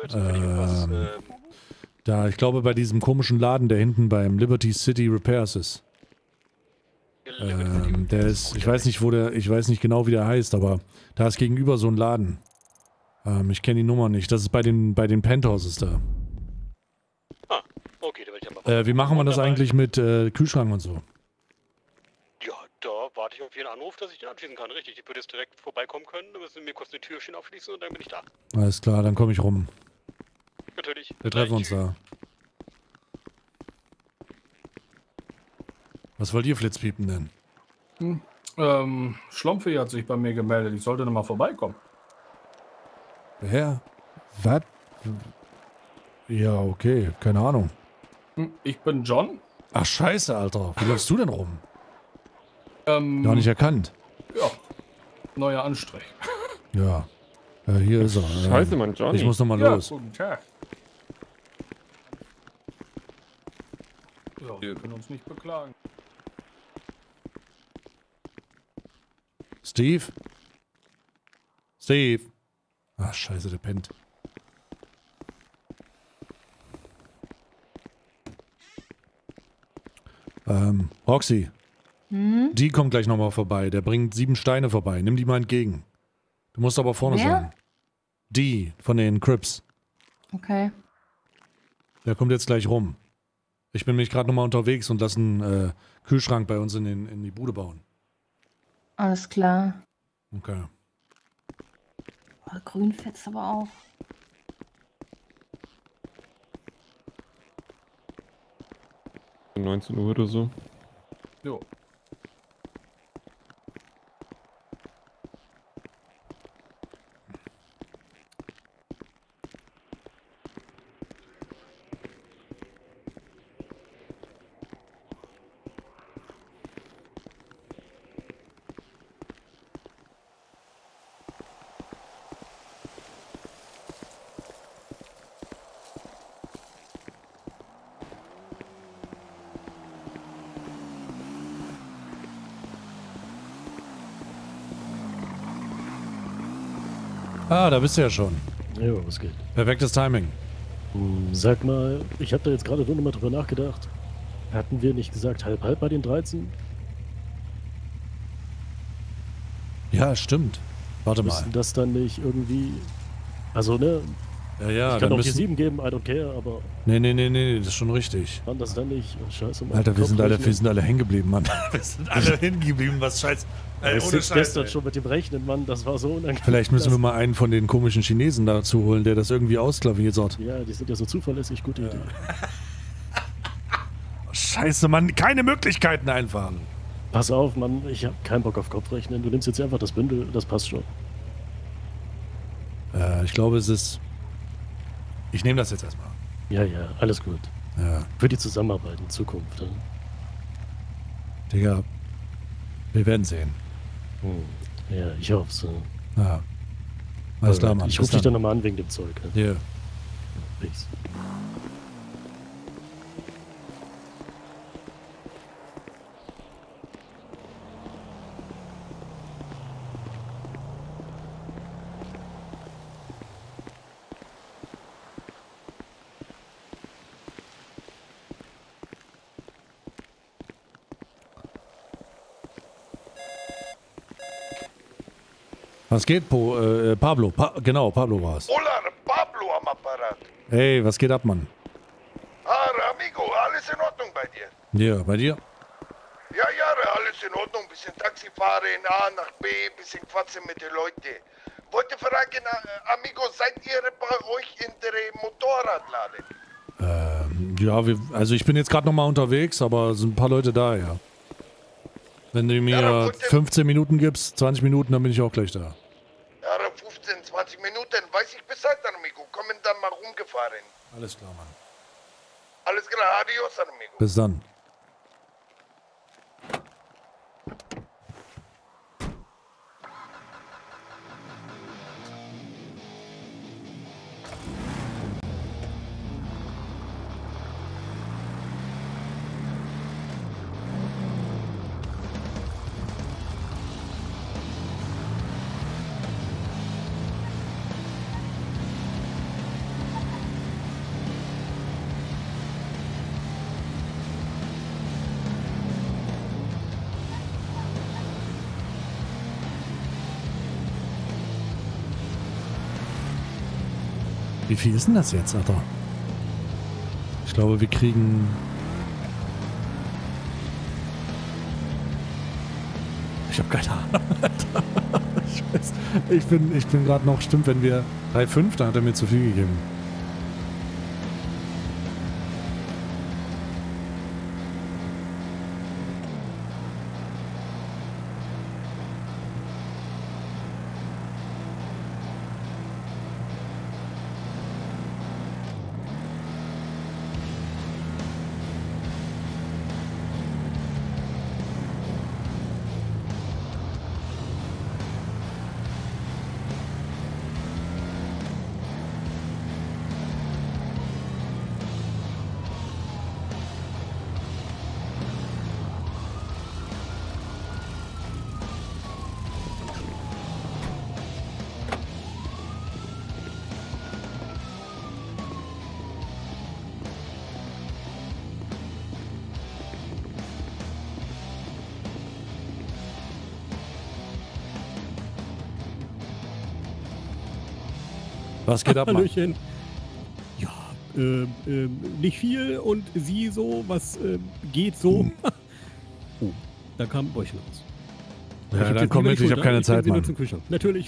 Speaker 1: Da, ich glaube bei diesem komischen Laden, der hinten beim Liberty City Repairs ist. Der ist, ich weiß nicht genau wie der heißt, aber da ist gegenüber so ein Laden. Ich kenne die Nummer nicht. Das ist bei den Penthouses da.
Speaker 12: Okay, da werde ich ja mal.
Speaker 1: Wie machen wir das eigentlich mit Kühlschrank und so?
Speaker 12: Ja, da warte ich auf Ihren Anruf, dass ich den anschließen kann. Richtig, ich würde jetzt direkt vorbeikommen können. Da müssen Sie mir kurz eine Türchen aufschließen und dann bin ich da.
Speaker 1: Alles klar, dann komme ich rum.
Speaker 12: Natürlich.
Speaker 1: Wir treffen uns da. Was wollt ihr Flitzpiepen denn?
Speaker 13: Schlumpfi hat sich bei mir gemeldet. Ich sollte noch mal vorbeikommen.
Speaker 1: Wer? Was? Ja, okay. Keine Ahnung.
Speaker 13: Ich bin John.
Speaker 1: Ach, scheiße, Alter. Wie läufst du denn rum? Gar nicht erkannt.
Speaker 13: Ja. Neuer Anstrich.
Speaker 1: Ja. Hier ist er.
Speaker 2: Scheiße, Mann, Johnny.
Speaker 1: Ich muss noch mal
Speaker 13: Ja,
Speaker 1: los.
Speaker 13: guten Tag. Ja, wir können uns nicht beklagen.
Speaker 1: Steve? Steve? Ach, scheiße, der pennt. Roxy. Die kommt gleich nochmal vorbei. Der bringt 7 Steine vorbei. Nimm die mal entgegen. Du musst aber vorne sein. Die von den Crips.
Speaker 3: Okay.
Speaker 1: Der kommt jetzt gleich rum. Ich bin nämlich gerade nochmal unterwegs und lasse einen Kühlschrank bei uns in die Bude bauen.
Speaker 3: Alles klar.
Speaker 1: Okay.
Speaker 3: Oh, grün fetzt aber auch.
Speaker 2: Um 19 Uhr oder so.
Speaker 13: Jo.
Speaker 1: Ah, da bist du ja schon.
Speaker 14: Ja, was geht?
Speaker 1: Perfektes Timing.
Speaker 14: Sag mal, ich habe da jetzt gerade nur noch mal drüber nachgedacht. Hatten wir nicht gesagt halb bei den 13?
Speaker 1: Ja, stimmt. Warte mal.
Speaker 14: Müssen das dann nicht irgendwie... Also, ne?
Speaker 1: Ja,
Speaker 14: ich kann auch die 7 geben, I don't care, aber...
Speaker 1: Nee, das ist schon richtig.
Speaker 14: Waren das dann nicht... Oh, scheiße, Mann.
Speaker 1: Alter, wir sind alle hängen geblieben, Mann. Wir sind alle hängen geblieben, was scheiße.
Speaker 14: Ohne Scheiß, gestern schon mit dem Rechnen, Mann, das war so unangenehm.
Speaker 1: Vielleicht müssen wir mal einen von den komischen Chinesen dazu holen, der das irgendwie ausklaviert hat.
Speaker 14: Ja, die sind ja so zuverlässig, gute Idee.
Speaker 1: Scheiße, Mann, keine Möglichkeiten einfach.
Speaker 14: Pass auf, Mann, ich hab keinen Bock auf Kopfrechnen. Du nimmst jetzt einfach das Bündel, das passt schon.
Speaker 1: Ich glaube, es ist... Ich nehme das jetzt erstmal.
Speaker 14: Ja, alles gut.
Speaker 1: Ja.
Speaker 14: Für die Zusammenarbeit in Zukunft. Ja.
Speaker 1: Digga, wir werden sehen.
Speaker 14: Ja, ich hoffe es.
Speaker 1: Ja. Alles klar, Mann.
Speaker 14: Ich rufe dich dann nochmal an wegen dem Zeug.
Speaker 1: Ja. Yeah.
Speaker 14: Peace.
Speaker 1: Was geht, Pablo? Genau, Pablo war's.
Speaker 15: Hola, Pablo am Apparat.
Speaker 1: Hey, was geht ab, Mann?
Speaker 15: Amigo, alles in Ordnung bei dir?
Speaker 1: Ja, bei dir?
Speaker 15: Ja, alles in Ordnung. Bisschen Taxi fahren, A nach B, bisschen quatschen mit den Leuten. wollte fragen, Amigo, seid ihr bei euch in der Motorradladen?
Speaker 1: Ja, also ich bin jetzt gerade nochmal unterwegs, aber es sind ein paar Leute da, ja. Wenn du mir 15 Minuten gibst, 20 Minuten, dann bin ich auch gleich da.
Speaker 15: Ja, 15, 20 Minuten, weiß ich Bescheid, Amigo. Kommen dann mal rumgefahren.
Speaker 1: Alles klar, Mann.
Speaker 15: Alles klar, adios, Amigo.
Speaker 1: Bis dann. Wie viel ist denn das jetzt, Alter? Ich glaube, wir kriegen... Ich habe keine Ahnung, Alter. Ich bin gerade noch... Stimmt, wenn wir 3,5, dann hat er mir zu viel gegeben. Was geht ab, Mann?
Speaker 16: Hallöchen. Ja, nicht viel und sie so, was geht so? Oh, da kam ein Bäuchchen raus.
Speaker 1: Ja, dann komm mit, ich habe keine Zeit, Mann.
Speaker 16: Natürlich.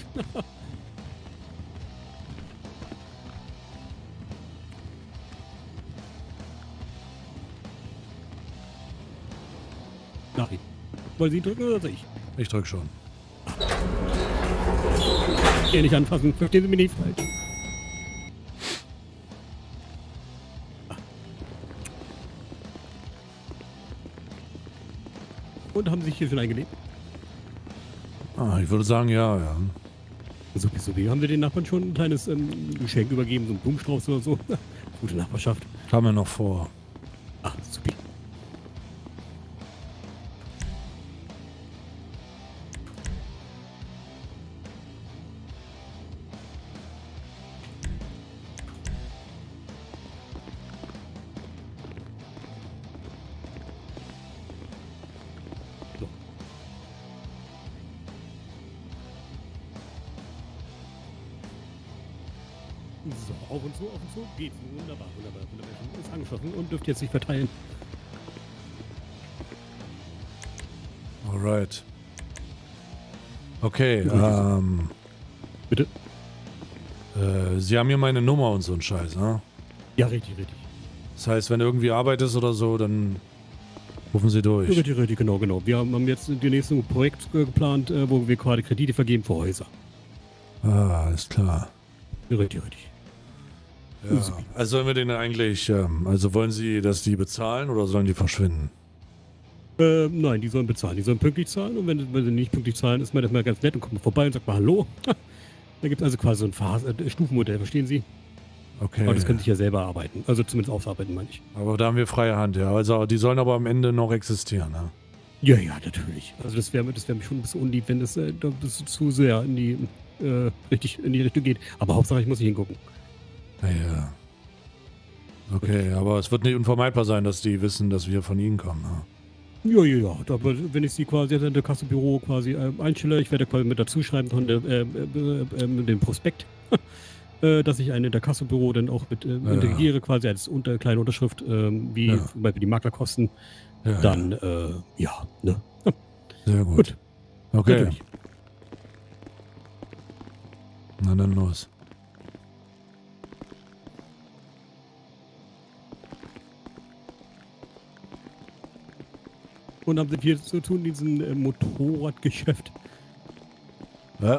Speaker 16: Nachricht. Wollen Sie drücken oder soll ich?
Speaker 1: Ich drück schon.
Speaker 16: Hier nicht anfassen, verstehen Sie mich nicht falsch. Und haben Sie sich hier schon eingelebt?
Speaker 1: Ah, ich würde sagen, ja, ja.
Speaker 16: Sowieso. Haben Sie den Nachbarn schon ein kleines Geschenk übergeben, so einen Blumenstrauß oder so? Gute Nachbarschaft.
Speaker 1: Haben wir noch vor.
Speaker 16: Ah, super. So, auf und zu geht's. Wunderbar, wunderbar, wunderbar. Ist angeschlossen und dürft jetzt sich verteilen.
Speaker 1: Alright. Okay,
Speaker 16: Bitte?
Speaker 1: Sie haben hier meine Nummer und so ein Scheiß, ne?
Speaker 16: Ja, richtig, richtig.
Speaker 1: Das heißt, wenn irgendwie Arbeit ist oder so, dann rufen Sie durch.
Speaker 16: Richtig, richtig, genau, genau. Wir haben jetzt das nächste Projekt geplant, wo wir gerade Kredite vergeben für Häuser.
Speaker 1: Ah, alles klar.
Speaker 16: Richtig, richtig.
Speaker 1: Ja. Also sollen wir den eigentlich, also wollen Sie, dass die bezahlen oder sollen die verschwinden?
Speaker 16: Nein, die sollen bezahlen. Die sollen pünktlich zahlen und wenn sie nicht pünktlich zahlen, ist man das mal ganz nett und kommt mal vorbei und sagt mal Hallo. Da gibt es also quasi so ein Stufenmodell, verstehen Sie?
Speaker 1: Okay.
Speaker 16: Aber das können sich ja selber arbeiten. Also zumindest ausarbeiten, meine ich.
Speaker 1: Aber da haben wir freie Hand, ja. Also die sollen aber am Ende noch existieren, ne?
Speaker 16: Ja, ja, natürlich. Also das wäre mir schon ein bisschen unlieb, wenn das zu sehr in die Richtung geht. Aber Hauptsache, ich muss nicht hingucken.
Speaker 1: Ja. Okay, aber es wird nicht unvermeidbar sein, dass die wissen, dass wir von ihnen kommen, ne?
Speaker 16: Ja, ja, ja. Aber wenn ich sie quasi in der Kassenbüro quasi einstelle, ich werde quasi mit dazu schreiben von dem Prospekt, dass ich einen in der Kassenbüro dann auch mit integriere, quasi als kleine Unterschrift, wie zum Beispiel die Maklerkosten.
Speaker 1: Ja,
Speaker 16: dann, ne?
Speaker 1: Sehr gut. Okay.
Speaker 16: Natürlich.
Speaker 1: Na dann los.
Speaker 16: Und haben sie hier zu tun, diesen Motorradgeschäft.
Speaker 1: Ja.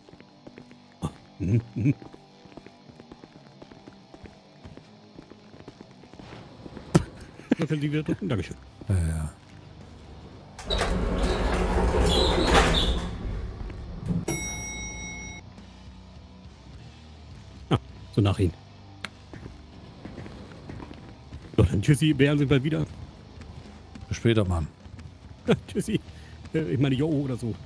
Speaker 16: Da können Sie wieder drücken. Dankeschön.
Speaker 1: Ja.
Speaker 16: So nach Ihnen. So, dann tschüssi, wären Sie bald wieder.
Speaker 1: Bis später, Mann.
Speaker 16: Tschüssi. Ich meine, jo oder so.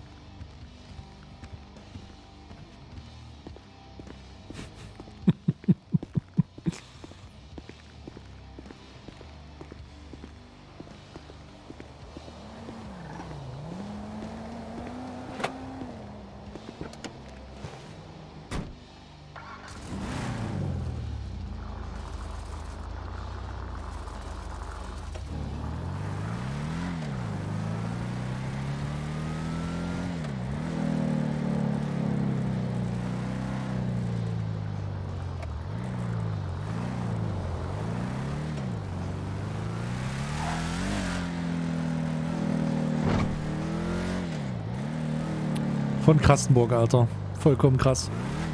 Speaker 1: Von Krastenburg, Alter. Vollkommen krass.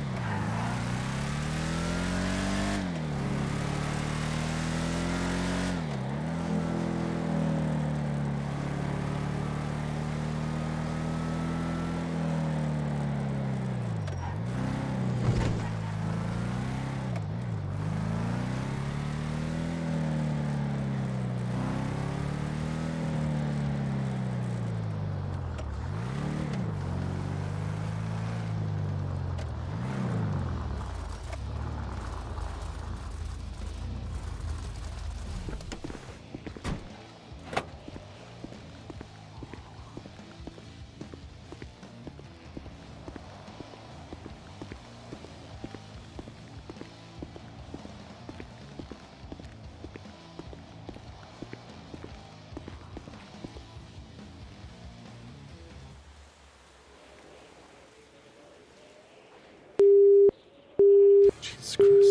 Speaker 1: Jesus Christ.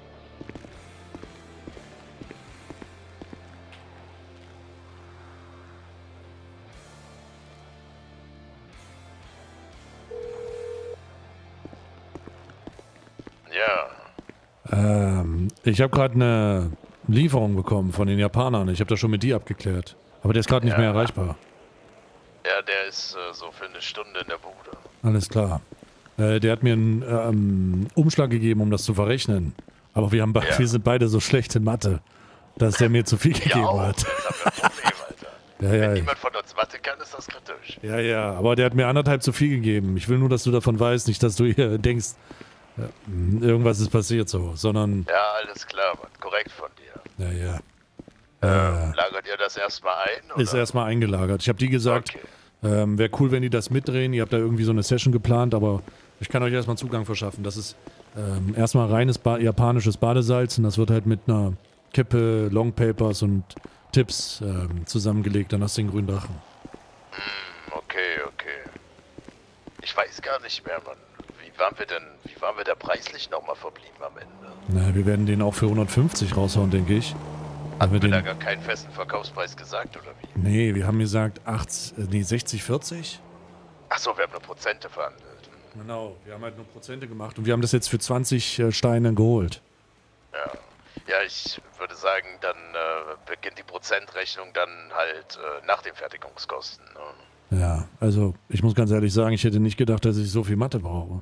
Speaker 15: Ja.
Speaker 1: Ich habe gerade eine Lieferung bekommen von den Japanern. Ich habe das schon mit die abgeklärt. Aber der ist gerade nicht mehr erreichbar.
Speaker 15: Ja, der ist so für eine Stunde in der Bude.
Speaker 1: Alles klar. Der hat mir einen Umschlag gegeben, um das zu verrechnen. Aber wir sind beide so schlecht in Mathe, dass der mir zu viel gegeben hat.
Speaker 15: Das ist aber ein Problem, Alter.
Speaker 1: Ja.
Speaker 15: Wenn niemand von uns Mathe kann, ist das kritisch.
Speaker 1: Ja, aber der hat mir 1,5 zu viel gegeben. Ich will nur, dass du davon weißt, nicht, dass du hier denkst, irgendwas ist passiert so, sondern...
Speaker 15: Ja, alles klar, Mann. Korrekt von dir.
Speaker 1: Ja.
Speaker 15: Lagert ihr das erstmal ein? Oder?
Speaker 1: Ist erstmal eingelagert. Ich habe die gesagt, wäre cool, wenn die das mitdrehen. Ihr habt da irgendwie so eine Session geplant, aber ich kann euch erstmal Zugang verschaffen. Das ist erstmal reines japanisches Badesalz und das wird halt mit einer Kippe, Longpapers und Tipps zusammengelegt. Dann hast du den grünen Drachen.
Speaker 15: Okay. Ich weiß gar nicht mehr, Mann. Wie waren wir da preislich nochmal verblieben am Ende?
Speaker 1: Na, wir werden den auch für 150 raushauen, denke ich.
Speaker 15: Haben wir da gar keinen festen Verkaufspreis gesagt, oder wie?
Speaker 1: Nee, wir haben gesagt 60, 40.
Speaker 15: Achso, wir haben nur Prozente verhandelt.
Speaker 1: Genau, wir haben halt nur Prozente gemacht und wir haben das jetzt für 20 Steine geholt.
Speaker 15: Ja, ich würde sagen, dann beginnt die Prozentrechnung dann halt nach den Fertigungskosten. Ne?
Speaker 1: Ja, also ich muss ganz ehrlich sagen, ich hätte nicht gedacht, dass ich so viel Mathe brauche.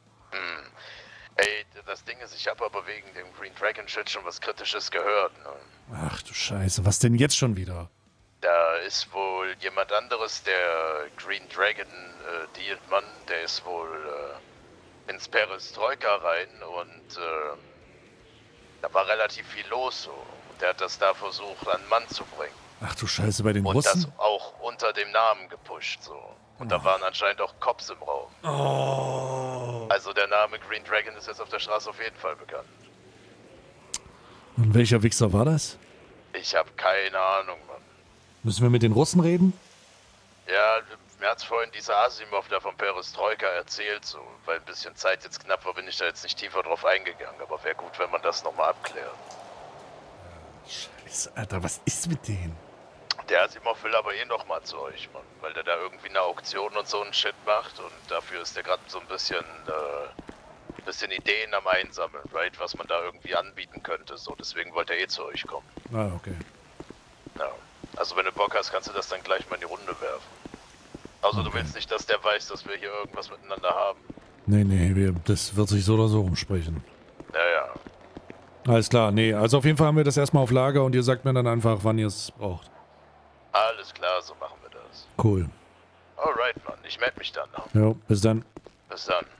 Speaker 15: Ey, das Ding ist, ich habe aber wegen dem Green Dragon Shit schon was Kritisches gehört. Ne?
Speaker 1: Ach du Scheiße, was denn jetzt schon wieder?
Speaker 15: Da ist wohl jemand anderes, der Green Dragon dealt, Mann, der ist wohl ins Perestroika rein und da war relativ viel los so. Und der hat das da versucht, an den Mann zu bringen.
Speaker 1: Ach du Scheiße, bei den
Speaker 15: und
Speaker 1: Russen?
Speaker 15: Und das auch unter dem Namen gepusht so. Und da waren anscheinend auch Cops im Raum.
Speaker 1: Oh.
Speaker 15: Also der Name Green Dragon ist jetzt auf der Straße auf jeden Fall bekannt.
Speaker 1: Und welcher Wichser war das?
Speaker 15: Ich habe keine Ahnung, Mann.
Speaker 1: Müssen wir mit den Russen reden?
Speaker 15: Ja, Mir hat's vorhin dieser Asimov da von Perestroika erzählt, so, weil ein bisschen Zeit jetzt knapp war, bin ich da jetzt nicht tiefer drauf eingegangen, aber wäre gut, wenn man das nochmal abklärt.
Speaker 17: Scheiße, Alter, was ist mit denen?
Speaker 15: Der Asimov will aber eh nochmal zu euch, Mann, weil der da irgendwie eine Auktion und so einen Shit macht und dafür ist der gerade so ein bisschen Ideen am Einsammeln, right, was man da irgendwie anbieten könnte, so, deswegen wollte er eh zu euch kommen.
Speaker 1: Ah, okay.
Speaker 15: Ja, also wenn du Bock hast, kannst du das dann gleich mal in die Runde werfen. Also du willst nicht, dass der weiß, dass wir hier irgendwas miteinander haben.
Speaker 1: Nee, das wird sich so oder so rumsprechen.
Speaker 15: Ja.
Speaker 1: Alles klar, nee, also auf jeden Fall haben wir das erstmal auf Lager und ihr sagt mir dann einfach, wann ihr es braucht.
Speaker 15: Alles klar, so machen wir das.
Speaker 1: Cool.
Speaker 15: Alright, Mann, ich melde mich dann.
Speaker 1: Jo, bis dann.
Speaker 15: Bis dann.